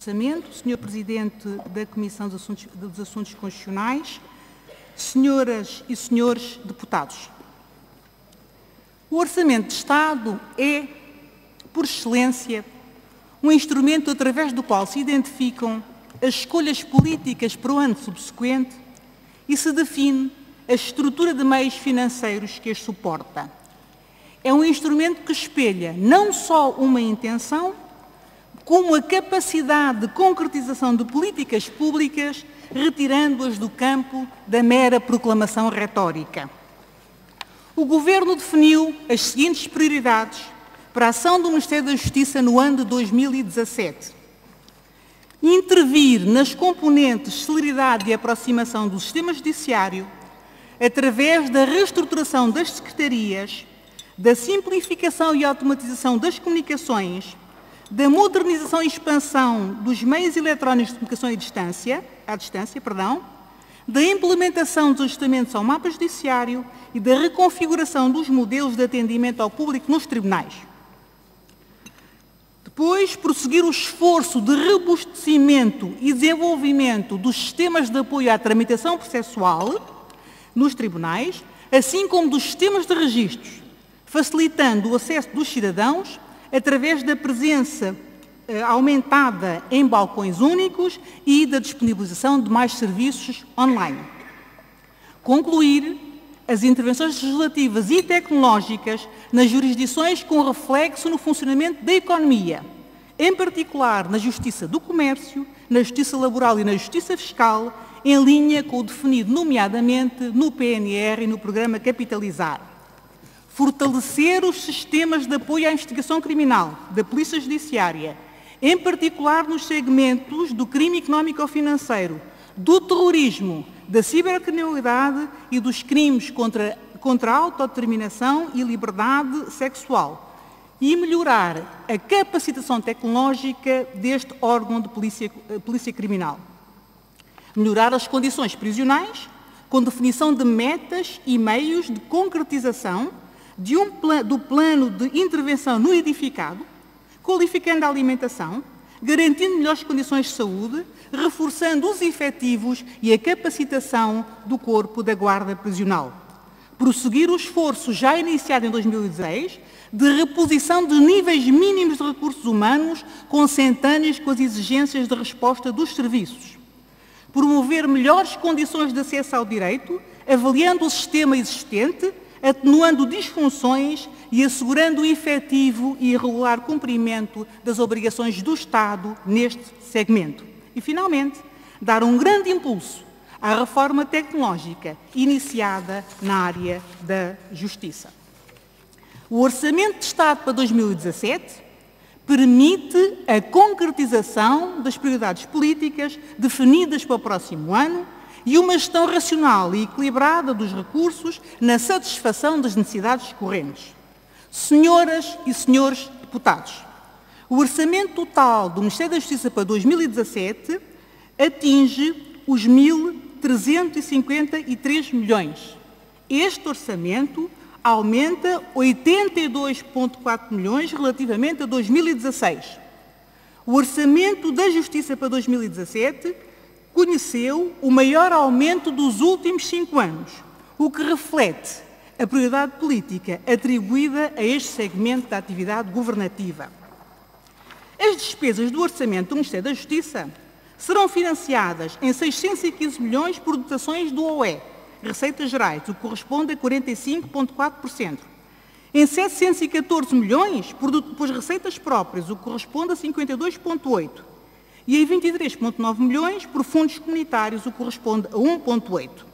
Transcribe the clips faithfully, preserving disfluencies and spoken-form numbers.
Orçamento, senhor Presidente da Comissão dos Assuntos, dos Assuntos Constitucionais, senhoras e senhores deputados. O Orçamento de Estado é, por excelência, um instrumento através do qual se identificam as escolhas políticas para o ano subsequente e se define a estrutura de meios financeiros que as suporta. É um instrumento que espelha não só uma intenção, como a capacidade de concretização de políticas públicas, retirando-as do campo da mera proclamação retórica. O Governo definiu as seguintes prioridades para a ação do Ministério da Justiça no ano de dois mil e dezassete. Intervir nas componentes celeridade e aproximação do sistema judiciário através da reestruturação das secretarias, da simplificação e automatização das comunicações, da modernização e expansão dos meios eletrónicos de comunicação à distância, à distância, perdão, da implementação dos ajustamentos ao mapa judiciário e da reconfiguração dos modelos de atendimento ao público nos tribunais. Depois, prosseguir o esforço de robustecimento e desenvolvimento dos sistemas de apoio à tramitação processual nos tribunais, assim como dos sistemas de registros, facilitando o acesso dos cidadãos através da presença eh, aumentada em balcões únicos e da disponibilização de mais serviços online. Concluir as intervenções legislativas e tecnológicas nas jurisdições com reflexo no funcionamento da economia, em particular na Justiça do Comércio, na Justiça Laboral e na Justiça Fiscal, em linha com o definido nomeadamente no P N R e no Programa Capitalizar. Fortalecer os sistemas de apoio à investigação criminal da Polícia Judiciária, em particular nos segmentos do crime económico-financeiro, do terrorismo, da cibercriminalidade e dos crimes contra, contra a autodeterminação e liberdade sexual, e melhorar a capacitação tecnológica deste órgão de polícia, polícia criminal. Melhorar as condições prisionais, com definição de metas e meios de concretização de um plan, do plano de intervenção no edificado, qualificando a alimentação, garantindo melhores condições de saúde, reforçando os efetivos e a capacitação do corpo da Guarda Prisional. Prosseguir o esforço já iniciado em dois mil e dezesseis de reposição de níveis mínimos de recursos humanos consentâneos com as exigências de resposta dos serviços. Promover melhores condições de acesso ao direito, avaliando o sistema existente, atenuando disfunções e assegurando o efetivo e regular cumprimento das obrigações do Estado neste segmento. E, finalmente, dar um grande impulso à reforma tecnológica iniciada na área da Justiça. O Orçamento de Estado para dois mil e dezassete permite a concretização das prioridades políticas definidas para o próximo ano e uma gestão racional e equilibrada dos recursos na satisfação das necessidades correntes. Senhoras e senhores deputados, o orçamento total do Ministério da Justiça para dois mil e dezassete atinge os mil trezentos e cinquenta e três milhões. Este orçamento aumenta oitenta e dois vírgula quatro milhões relativamente a dois mil e dezasseis. O orçamento da Justiça para dois mil e dezassete conheceu o maior aumento dos últimos cinco anos, o que reflete a prioridade política atribuída a este segmento da atividade governativa. As despesas do orçamento do Ministério da Justiça serão financiadas em seiscentos e quinze milhões por dotações do O E, Receitas Gerais, o que corresponde a quarenta e cinco vírgula quatro por cento. Em setecentos e catorze milhões por, por receitas próprias, o que corresponde a cinquenta e dois vírgula oito por cento. E em vinte e três vírgula nove milhões por fundos comunitários, o que corresponde a um vírgula oito por cento.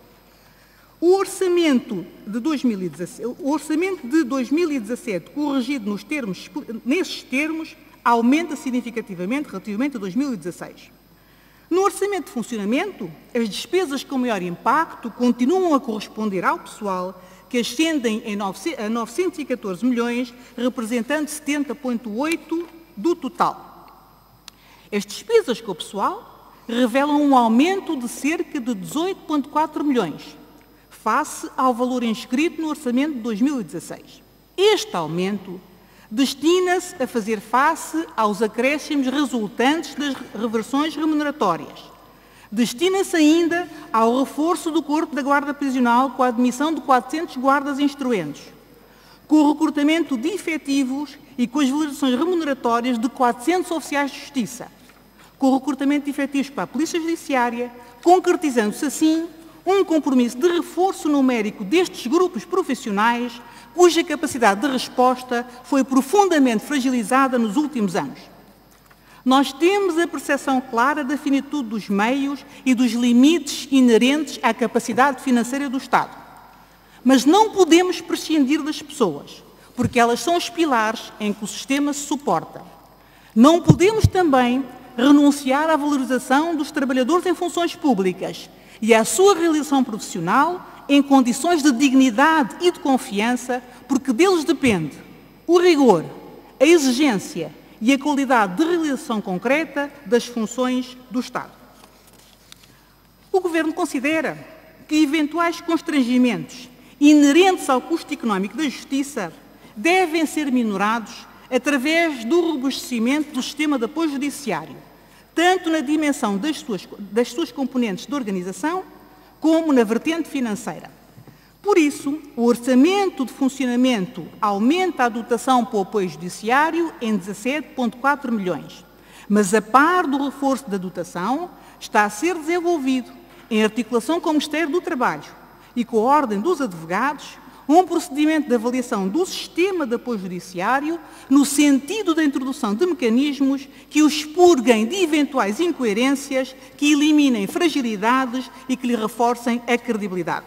O orçamento de dois mil e dezassete, o orçamento de dois mil e dezassete, corrigido nos termos, nesses termos, aumenta significativamente relativamente a dois mil e dezasseis. No orçamento de funcionamento, as despesas com maior impacto continuam a corresponder ao pessoal, que ascendem a novecentos e catorze milhões, representando setenta vírgula oito por cento do total. As despesas com o pessoal revelam um aumento de cerca de dezoito vírgula quatro milhões, face ao valor inscrito no orçamento de dois mil e dezasseis. Este aumento destina-se a fazer face aos acréscimos resultantes das reversões remuneratórias. Destina-se ainda ao reforço do corpo da Guarda Prisional com a admissão de quatrocentos guardas instruentes, com o recrutamento de efetivos e com as valorizações remuneratórias de quatrocentos oficiais de justiça, com o recrutamento de efetivos para a Polícia Judiciária, concretizando-se assim um compromisso de reforço numérico destes grupos profissionais, cuja capacidade de resposta foi profundamente fragilizada nos últimos anos. Nós temos a percepção clara da finitude dos meios e dos limites inerentes à capacidade financeira do Estado. Mas não podemos prescindir das pessoas, porque elas são os pilares em que o sistema se suporta. Não podemos também renunciar à valorização dos trabalhadores em funções públicas e à sua realização profissional em condições de dignidade e de confiança, porque deles depende o rigor, a exigência e a qualidade de realização concreta das funções do Estado. O Governo considera que eventuais constrangimentos inerentes ao custo económico da Justiça devem ser minorados através do robustecimento do sistema de apoio judiciário, tanto na dimensão das suas, das suas componentes de organização, como na vertente financeira. Por isso, o orçamento de funcionamento aumenta a dotação para o apoio judiciário em dezassete vírgula quatro milhões, mas a par do reforço da dotação está a ser desenvolvido, em articulação com o Ministério do Trabalho e com a Ordem dos Advogados, um procedimento de avaliação do sistema de apoio judiciário no sentido da introdução de mecanismos que o expurguem de eventuais incoerências, que eliminem fragilidades e que lhe reforcem a credibilidade.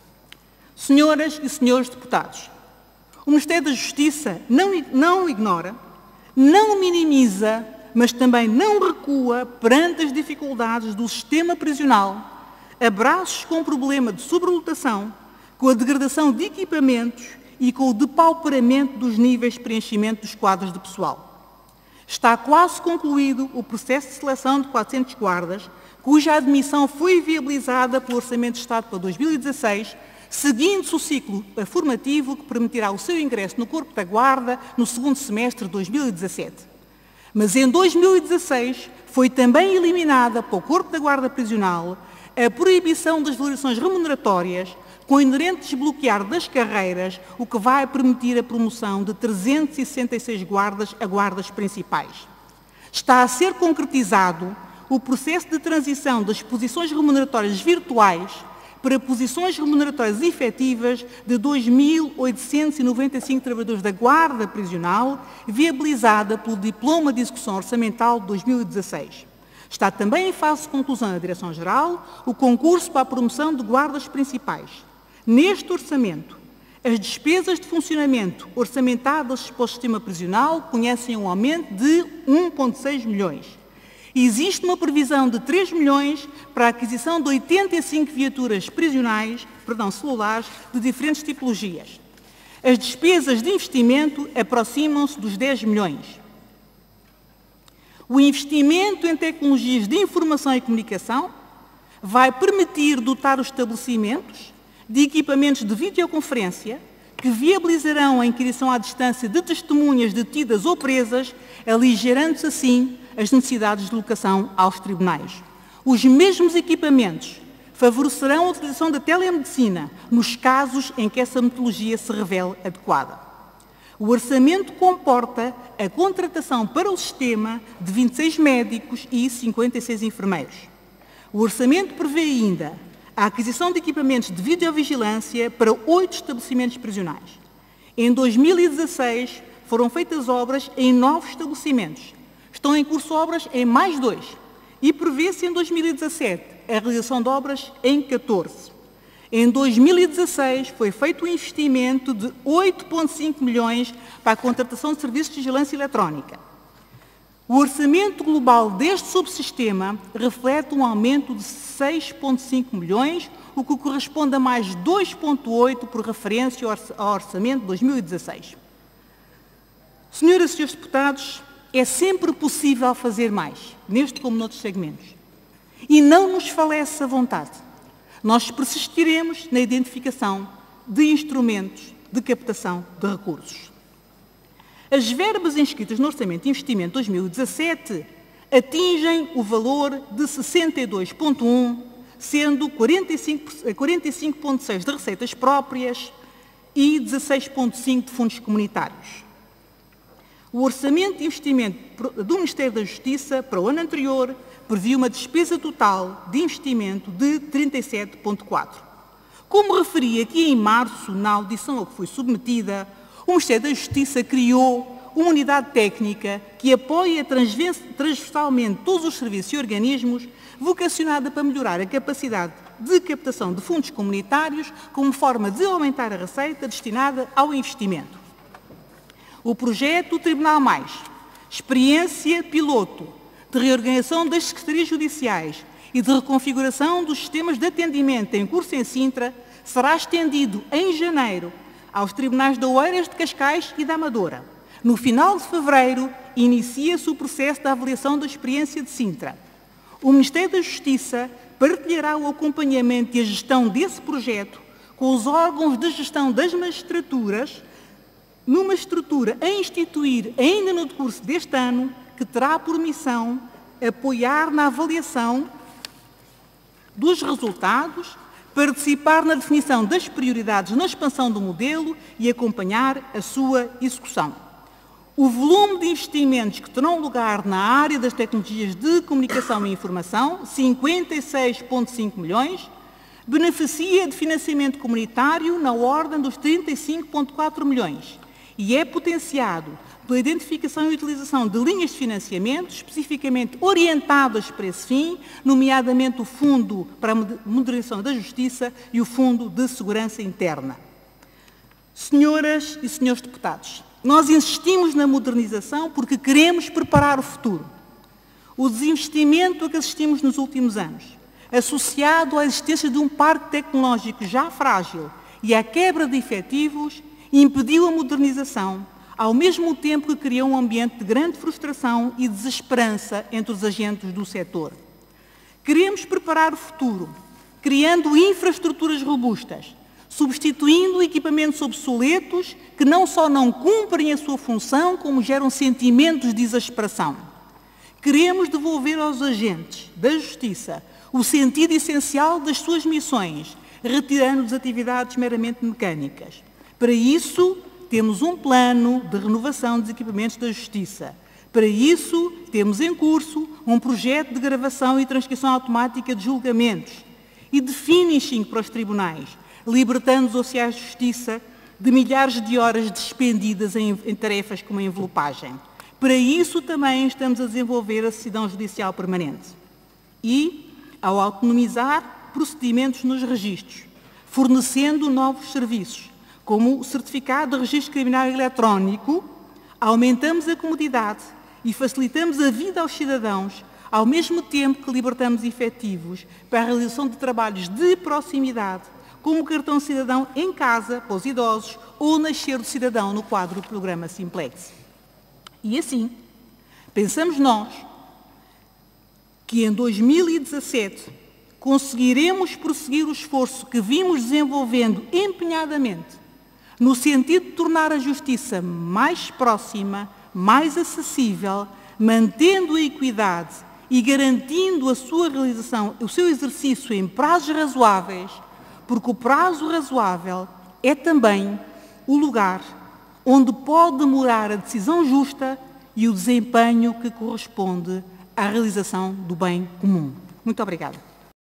Senhoras e senhores deputados, o Ministério da Justiça não, não ignora, não minimiza, mas também não recua perante as dificuldades do sistema prisional, abraços com o problema de sobrelotação, com a degradação de equipamentos e com o depauperamento dos níveis de preenchimento dos quadros de pessoal. Está quase concluído o processo de seleção de quatrocentos guardas, cuja admissão foi viabilizada pelo Orçamento de Estado para dois mil e dezasseis, seguindo-se o ciclo formativo que permitirá o seu ingresso no Corpo da Guarda no segundo semestre de dois mil e dezassete. Mas em dois mil e dezasseis foi também eliminada para o Corpo da Guarda Prisional a proibição das valorizações remuneratórias, com o inerente desbloquear das carreiras, o que vai permitir a promoção de trezentos e sessenta e seis guardas a guardas principais. Está a ser concretizado o processo de transição das posições remuneratórias virtuais para posições remuneratórias efetivas de dois mil oitocentos e noventa e cinco trabalhadores da Guarda Prisional, viabilizada pelo Diploma de Execução Orçamental de dois mil e dezasseis. Está também em fase de conclusão na Direção-Geral o concurso para a promoção de guardas principais. Neste orçamento, as despesas de funcionamento orçamentadas para o sistema prisional conhecem um aumento de um vírgula seis milhões. Existe uma previsão de três milhões para a aquisição de oitenta e cinco viaturas prisionais, perdão, celulares, de diferentes tipologias. As despesas de investimento aproximam-se dos dez milhões. O investimento em tecnologias de informação e comunicação vai permitir dotar os estabelecimentos de equipamentos de videoconferência que viabilizarão a inquirição à distância de testemunhas detidas ou presas, aligerando-se assim as necessidades de locação aos tribunais. Os mesmos equipamentos favorecerão a utilização da telemedicina nos casos em que essa metodologia se revele adequada. O orçamento comporta a contratação para o sistema de vinte e seis médicos e cinquenta e seis enfermeiros. O orçamento prevê ainda a aquisição de equipamentos de videovigilância para oito estabelecimentos prisionais. Em dois mil e dezasseis foram feitas obras em nove estabelecimentos. Estão em curso obras em mais dois. E prevê-se em dois mil e dezassete a realização de obras em catorze. Em dois mil e dezasseis foi feito um investimento de oito vírgula cinco milhões para a contratação de serviços de vigilância eletrónica. O orçamento global deste subsistema reflete um aumento de seis vírgula cinco milhões, o que corresponde a mais dois vírgula oito por referência ao orçamento de dois mil e dezasseis. Senhoras e senhores deputados, é sempre possível fazer mais, neste como noutros segmentos. E não nos falece a vontade. Nós persistiremos na identificação de instrumentos de captação de recursos. As verbas inscritas no Orçamento de Investimento dois mil e dezassete atingem o valor de sessenta e dois vírgula um, sendo quarenta e cinco vírgula seis de receitas próprias e dezasseis vírgula cinco de fundos comunitários. O Orçamento de Investimento do Ministério da Justiça para o ano anterior previu uma despesa total de investimento de trinta e sete vírgula quatro. Como referi aqui em março, na audição a que foi submetida, o Ministério da Justiça criou uma unidade técnica que apoia transversalmente todos os serviços e organismos, vocacionada para melhorar a capacidade de captação de fundos comunitários como forma de aumentar a receita destinada ao investimento. O projeto Tribunal Mais, experiência piloto de reorganização das secretarias judiciais e de reconfiguração dos sistemas de atendimento em curso em Sintra, será estendido em janeiro aos tribunais de Oeiras, de Cascais e da Amadora. No final de fevereiro, inicia-se o processo de avaliação da experiência de Sintra. O Ministério da Justiça partilhará o acompanhamento e a gestão desse projeto com os órgãos de gestão das magistraturas, numa estrutura a instituir ainda no decurso deste ano, que terá por missão apoiar na avaliação dos resultados, participar na definição das prioridades na expansão do modelo e acompanhar a sua execução. O volume de investimentos que terão lugar na área das tecnologias de comunicação e informação, cinquenta e seis vírgula cinco milhões, beneficia de financiamento comunitário na ordem dos trinta e cinco vírgula quatro milhões e é potenciado pela identificação e utilização de linhas de financiamento especificamente orientadas para esse fim, nomeadamente o Fundo para a Modernização da Justiça e o Fundo de Segurança Interna. Senhoras e senhores deputados, nós insistimos na modernização porque queremos preparar o futuro. O desinvestimento a que assistimos nos últimos anos, associado à existência de um parque tecnológico já frágil e à quebra de efetivos, impediu a modernização, ao mesmo tempo que criou um ambiente de grande frustração e desesperança entre os agentes do setor. Queremos preparar o futuro, criando infraestruturas robustas, substituindo equipamentos obsoletos que não só não cumprem a sua função, como geram sentimentos de exasperação. Queremos devolver aos agentes da Justiça o sentido essencial das suas missões, retirando as atividades meramente mecânicas. Para isso, temos um plano de renovação dos equipamentos da Justiça. Para isso, temos em curso um projeto de gravação e transcrição automática de julgamentos e de finishing para os tribunais, libertando os oficiais de justiça de milhares de horas despendidas em, em tarefas como a envelopagem. Para isso também estamos a desenvolver a certidão judicial permanente. E, ao autonomizar procedimentos nos registros, fornecendo novos serviços, como o certificado de registro criminal eletrónico, aumentamos a comodidade e facilitamos a vida aos cidadãos, ao mesmo tempo que libertamos efetivos para a realização de trabalhos de proximidade, como o cartão cidadão em casa para os idosos ou nascer do cidadão no quadro do programa Simplex. E assim, pensamos nós que em dois mil e dezassete conseguiremos prosseguir o esforço que vimos desenvolvendo empenhadamente no sentido de tornar a justiça mais próxima, mais acessível, mantendo a equidade e garantindo a sua realização, o seu exercício em prazos razoáveis, porque o prazo razoável é também o lugar onde pode demorar a decisão justa e o desempenho que corresponde à realização do bem comum. Muito obrigada.